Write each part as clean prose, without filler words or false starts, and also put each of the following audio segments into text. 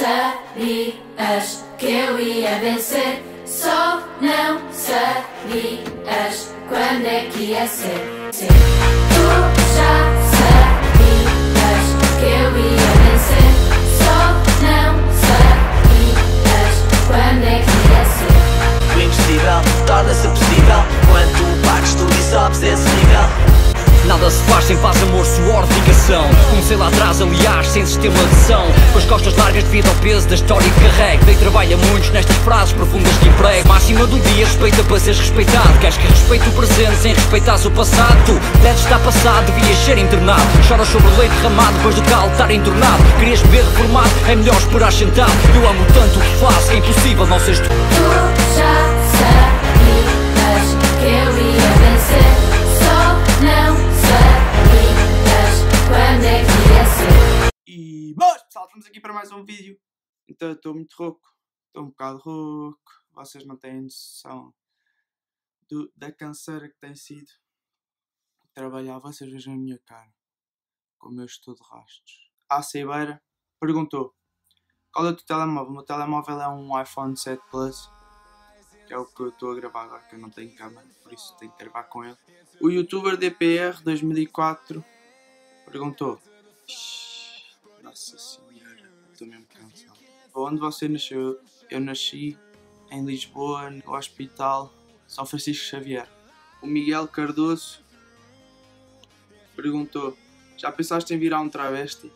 sabias que eu ia vencer. Só não sabias quando é que ia ser. Tu já sabias que eu ia vencer. Só não sabias quando é que ia ser. O impossível torna-se possível quando tu partes tudo e sobes esse nível. Nada se faz sem paz, amor, suor, dedicação. Comecei lá atrás, aliás, sem sistema de ação. Com as costas largas devido ao peso da história que carrego. Dei trabalho a muitos nestas frases profundas que emprego. Máxima do dia, respeita para seres respeitado. Queres que respeite o presente sem respeitares o passado? Tu deves estar passado, devias ser internado. Choras sobre o leite derramado, depois do calo estar entornado. Querias beber reformado, é melhor esperar sentado. Eu amo tanto o que faço, que é impossível não seres tu. Tu já sabias que eu ia vencer. Só não sabias quando é que ia ser. E boas pessoal, estamos aqui para mais um vídeo. Então eu estou muito rouco, estou um bocado rouco. Vocês não têm noção da canseira que tem sido trabalhar. Vocês vejam a minha cara, como eu estou de rastos. A Ceibeira perguntou: qual é o teu telemóvel? O meu telemóvel é um iPhone 7 Plus, que é o que eu estou a gravar agora, que eu não tenho câmera, por isso tenho que gravar com ele. O youtuber DPR 2004 perguntou: nossa senhora, estou mesmo cansado. Onde você nasceu? Eu nasci em Lisboa, no Hospital São Francisco Xavier. O Miguel Cardoso perguntou: já pensaste em virar um travesti?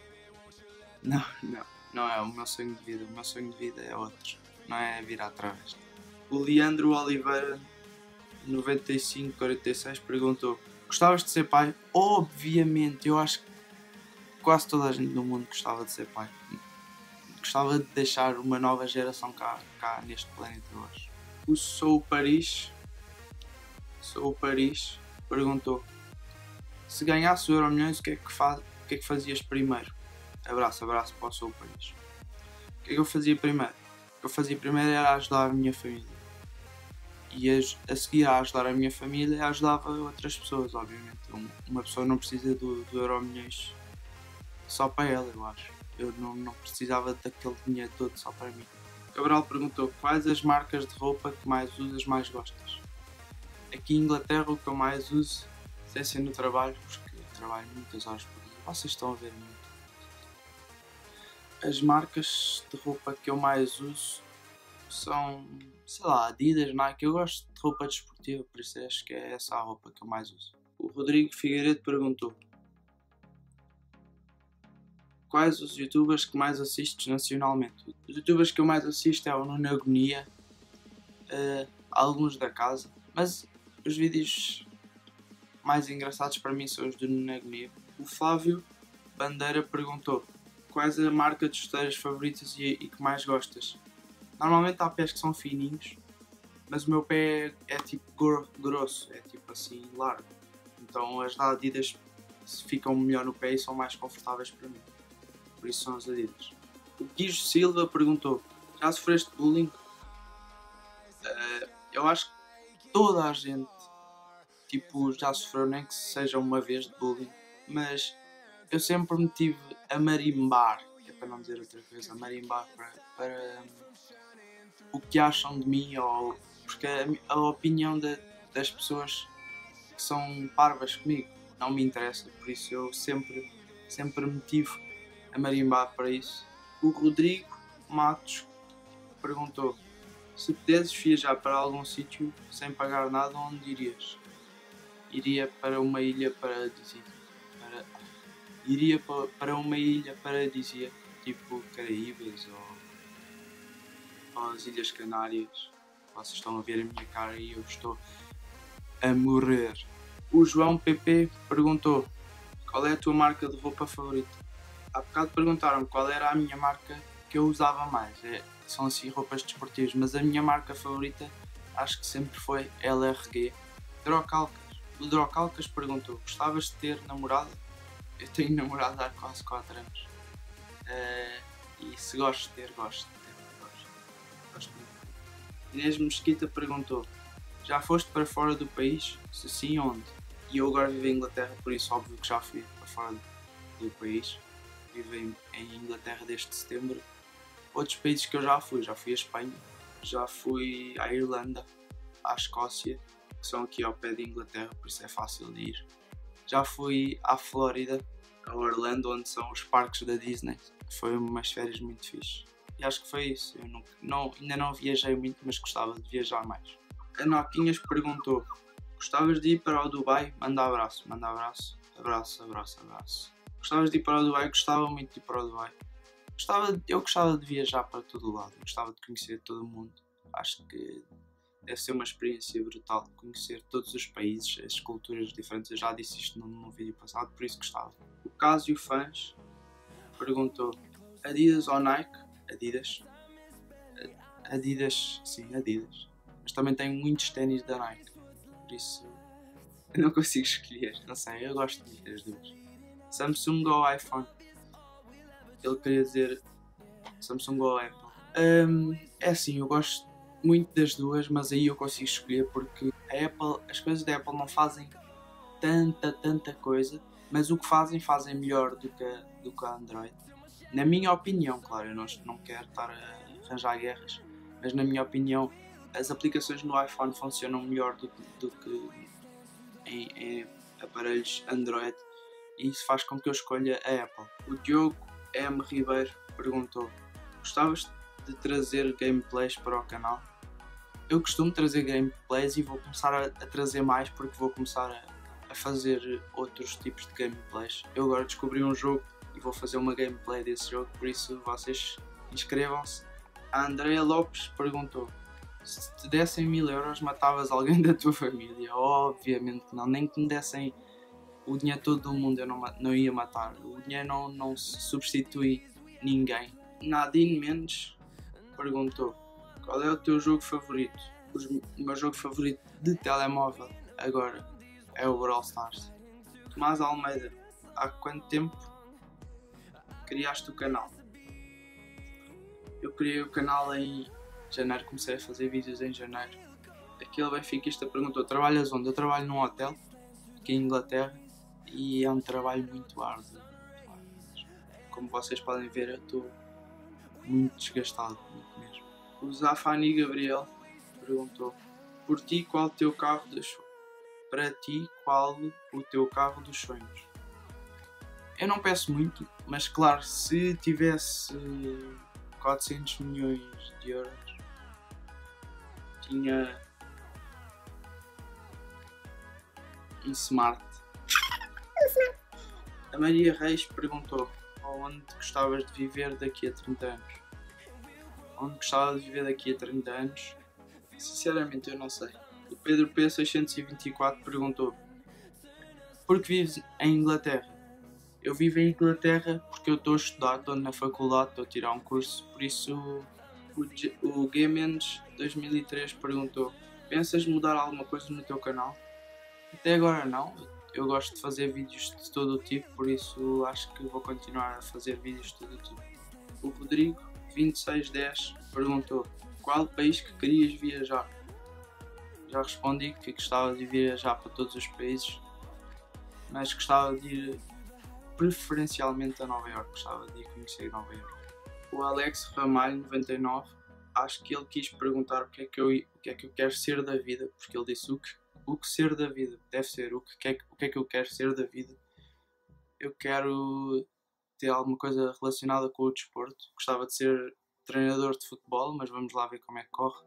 Não é o meu sonho de vida. O meu sonho de vida é outro, não é virar travesti. O Leandro Oliveira 9546 perguntou: gostavas de ser pai? Obviamente, eu acho que quase toda a gente no mundo gostava de ser pai. Gostava de deixar uma nova geração cá neste planeta hoje. O Sou Paris perguntou: se ganhasse o Euromilhões, o que é que fazias primeiro? Abraço para o Sou Paris. O que é que eu fazia primeiro? O que eu fazia primeiro era ajudar a minha família. E a seguir a ajudar a minha família, ajudava outras pessoas, obviamente. Uma pessoa não precisa do Euromilhões só para ela, eu acho. Eu não precisava daquele dinheiro todo só para mim. Cabral perguntou: quais as marcas de roupa que mais usas, mais gostas? Aqui em Inglaterra o que eu mais uso, sem ser no trabalho, porque eu trabalho muitas horas por dia. Vocês estão a ver muito. As marcas de roupa que eu mais uso são, sei lá, Adidas, Nike. Eu gosto de roupa desportiva, por isso acho que é essa a roupa que eu mais uso. O Rodrigo Figueiredo perguntou: quais os youtubers que mais assistes nacionalmente? Os youtubers que eu mais assisto é o Nuno Agonia, alguns da casa, mas os vídeos mais engraçados para mim são os do Nuno Agonia. O Flávio Bandeira perguntou: quais a marca de chuteiras favoritas e que mais gostas? Normalmente há pés que são fininhos, mas o meu pé é tipo grosso, é tipo assim largo. Então as da Adidas ficam melhor no pé e são mais confortáveis para mim. Por isso são as Adidas. O Guijo Silva perguntou: já sofreste bullying? Eu acho que toda a gente já sofreu, nem que seja uma vez de bullying, mas eu sempre me tive a marimbar, que é para não dizer outra coisa, a marimbar para o que acham de mim, ou porque a opinião das pessoas que são parvas comigo não me interessa, por isso eu sempre me tive a marimbar para isso. O Rodrigo Matos perguntou: se pudesses viajar para algum sítio sem pagar nada, onde irias? Iria para uma ilha paradisíaca. Iria para uma ilha paradisíaca, tipo Caraíbas ou as Ilhas Canárias. Vocês estão a ver a minha cara e eu estou a morrer. O João PP perguntou: qual é a tua marca de roupa favorita? Há bocado perguntaram qual era a minha marca que eu usava mais. São assim roupas desportivas, mas a minha marca favorita acho que sempre foi LRG. Drocalcas. O Drocalcas perguntou: gostavas de ter namorada? Eu tenho namorado há quase 4 anos. E se gosto de ter, gosto muito. Inês Mesquita perguntou: já foste para fora do país? Se sim, onde? E eu agora vivo em Inglaterra, por isso óbvio que já fui para fora do país. Vivo em Inglaterra desde setembro. Outros países que eu já fui à Espanha, já fui à Irlanda, à Escócia, que são aqui ao pé de Inglaterra, por isso é fácil de ir. Já fui à Flórida, a Orlando, onde são os parques da Disney. Foi umas férias muito fixe. E acho que foi isso. Eu ainda não viajei muito, mas gostava de viajar mais. A Noquinhas perguntou: gostavas de ir para o Dubai? Manda abraço. Abraço. Gostavas de ir para o Dubai? Gostava muito de ir para o Dubai. Eu gostava de viajar para todo o lado. Eu gostava de conhecer todo o mundo. Acho que deve ser uma experiência brutal conhecer todos os países, as culturas diferentes. Eu já disse isto num vídeo passado, por isso gostava. O Casio Fans perguntou: Adidas ou Nike? Adidas, sim, Adidas. Mas também tenho muitos ténis da Nike, por isso eu não consigo escolher. Não sei, eu gosto muito das duas. Samsung ou iPhone? Ele queria dizer Samsung ou Apple. É assim, eu gosto muito das duas, mas aí eu consigo escolher porque as coisas da Apple não fazem tanta coisa, mas o que fazem melhor do que a Android. Na minha opinião, claro, eu não quero estar a arranjar guerras, mas na minha opinião as aplicações no iPhone funcionam melhor do que em aparelhos Android, e isso faz com que eu escolha a Apple. O Diogo M. Ribeiro perguntou: gostavas de trazer gameplays para o canal? Eu costumo trazer gameplays e vou começar a trazer mais, porque vou começar a fazer outros tipos de gameplays. Eu agora descobri um jogo e vou fazer uma gameplay desse jogo, por isso vocês inscrevam-se. A Andrea Lopes perguntou: se te dessem 1000 euros matavas alguém da tua família? Obviamente que não, nem que me dessem o dinheiro todo do mundo eu não ia matar. O dinheiro não substitui ninguém. Nadine Mendes perguntou: qual é o teu jogo favorito? O meu jogo favorito de telemóvel agora é o Brawl Stars. Tomás Almeida: há quanto tempo criaste o canal? Eu criei o canal em janeiro, comecei a fazer vídeos em janeiro. Aquele benfiquista perguntou: trabalhas onde? Eu trabalho num hotel aqui em Inglaterra e é um trabalho muito árduo. Como vocês podem ver, eu estou muito desgastado, muito mesmo. O Zafani Gabriel perguntou: por ti, qual o teu carro dos sonhos? Para ti, qual o teu carro dos sonhos? Eu não peço muito, mas claro, se tivesse 400 milhões de euros, tinha um Smart. A Maria Reis perguntou: onde gostavas de viver daqui a 30 anos? Onde gostava de viver daqui a 30 anos? Sinceramente eu não sei. O Pedro P624 perguntou: por que vives em Inglaterra? Eu vivo em Inglaterra porque eu estou a estudar, estou na faculdade, estou a tirar um curso, por isso o Gamens 2003 perguntou: pensas mudar alguma coisa no teu canal? Até agora não, eu gosto de fazer vídeos de todo o tipo, por isso acho que vou continuar a fazer vídeos de todo o tipo. O Rodrigo 2610 perguntou: qual país que querias viajar? Já respondi que gostava de viajar para todos os países, mas gostava de ir preferencialmente a Nova Iorque, gostava de ir conhecer Nova Iorque. O Alex Ramalho 99, acho que ele quis perguntar o que é que eu quero ser da vida, porque ele disse o que ser da vida deve ser, o que é que eu quero ser da vida. Eu quero ter alguma coisa relacionada com o desporto, gostava de ser treinador de futebol, mas vamos lá ver como é que corre.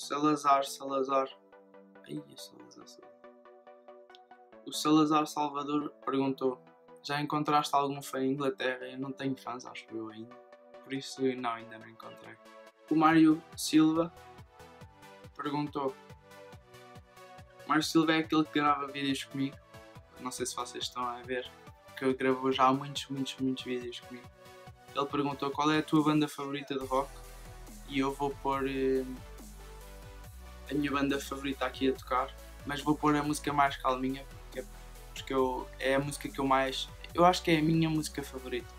O Salazar Salvador perguntou: já encontraste algum fã em Inglaterra? Eu não tenho fãs, acho eu ainda, por isso não, ainda não encontrei. O Mário Silva perguntou: Mário Silva é aquele que grava vídeos comigo, não sei se vocês estão a ver, que eu gravo já há muitos vídeos comigo. Ele perguntou: qual é a tua banda favorita de rock? E eu vou pôr a minha banda favorita aqui a tocar, mas vou pôr a música mais calminha, porque é a música que eu acho que é a minha música favorita.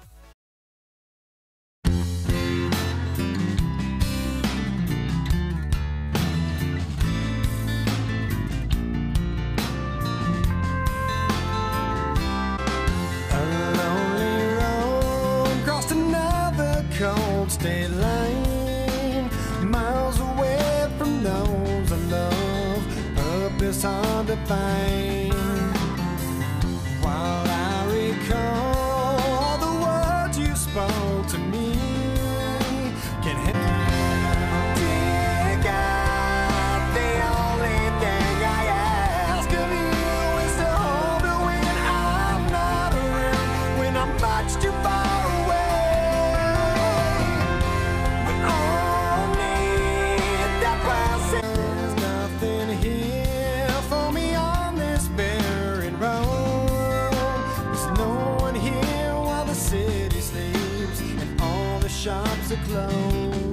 cold state line, miles away from those I love, purpose hard to find. While I recall the words you spoke to me, can help. Dear God, the only thing I ask of you is to hold me when I'm not around, when I'm much too far away. We all need that person. There's nothing here for me on this barren road. There's no one here while the city sleeps and all the shops are closed.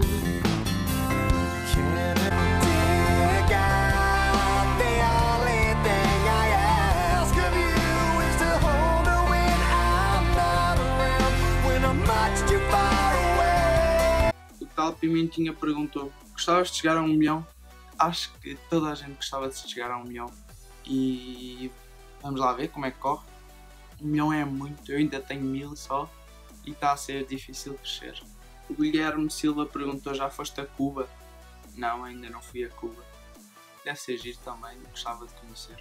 Can I, dear God, the only thing I ask of you is to hold me when I'm not around, when I'm much too far away. O tal Pimentinha perguntou: gostavas de chegar a 1 milhão? Acho que toda a gente gostava de chegar a 1 milhão. E vamos lá ver como é que corre. 1 milhão é muito, eu ainda tenho 1000 só e está a ser difícil crescer. O Guilherme Silva perguntou: já foste a Cuba? Não, ainda não fui a Cuba. Deve ser giro também, gostava de conhecer.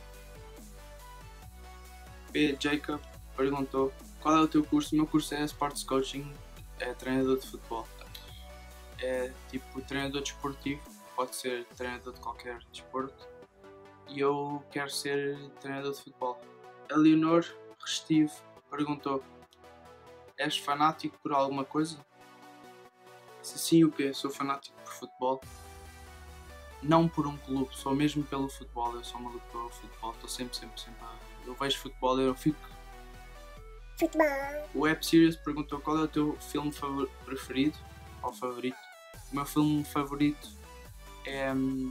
P. Jacob perguntou: qual é o teu curso? O meu curso é Sports Coaching, é treinador de futebol. É tipo treinador desportivo, pode ser treinador de qualquer desporto. E eu quero ser treinador de futebol. A Leonor Restivo perguntou: és fanático por alguma coisa? Se sim, o quê? Sou fanático por futebol. Não por um clube, sou mesmo pelo futebol. Eu sou maluco pelo futebol. Estou sempre eu vejo futebol, eu fico. Futebol. O Web Series perguntou: qual é o teu filme preferido ou favorito? O meu filme favorito é...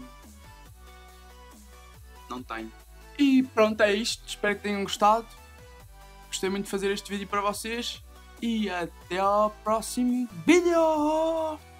não tenho. E pronto, é isto. Espero que tenham gostado. Gostei muito de fazer este vídeo para vocês. E até ao próximo vídeo!